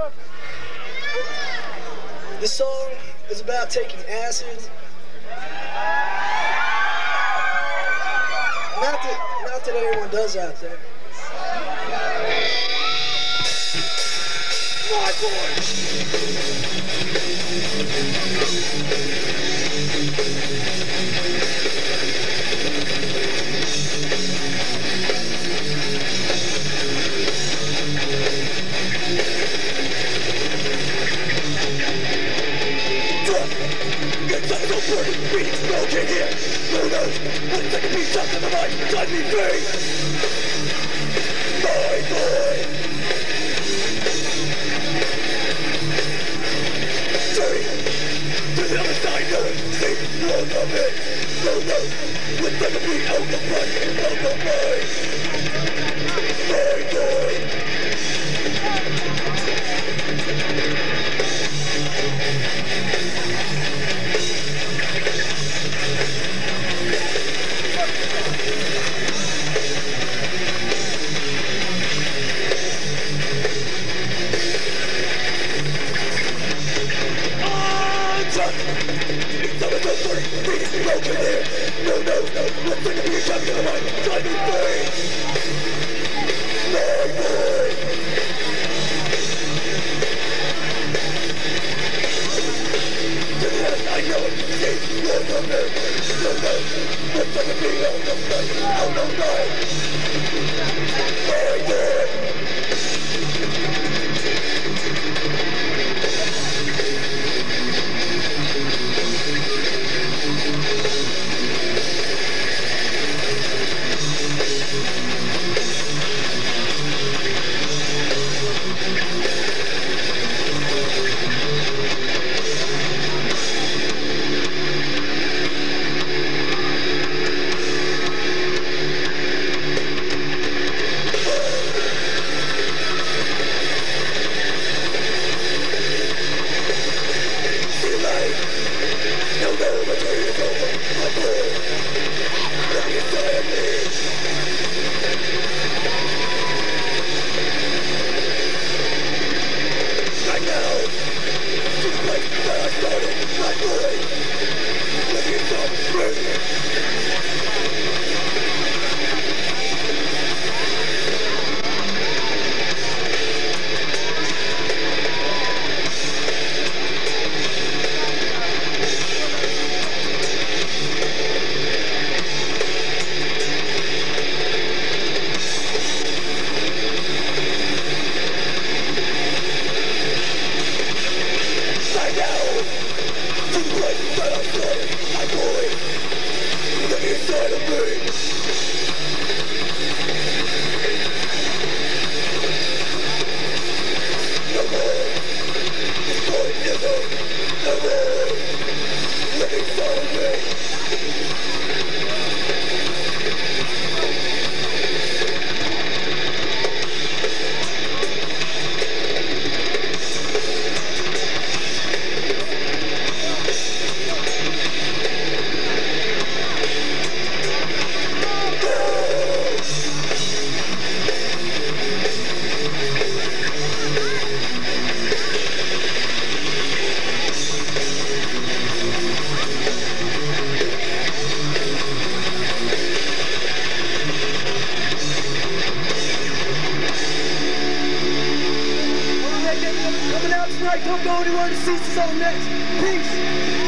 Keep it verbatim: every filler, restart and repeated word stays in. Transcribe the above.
This song is about taking acid. Not that, not that anyone does out there. My Smoking here, who knows? One second piece up in the mind, drive me free. My boy. Free. To the other side, no, see, no, no, me. No, no, one second piece out the front, out the mind. My boy. Broken here, no, no, no, let's take a beer, shot me in the mind, drive me free. My boy. To the end, I know it, see, no, no, no, no, no, let's take a beer, out of night, out of night. My boy. Don't go anywhere to see us on next. Peace.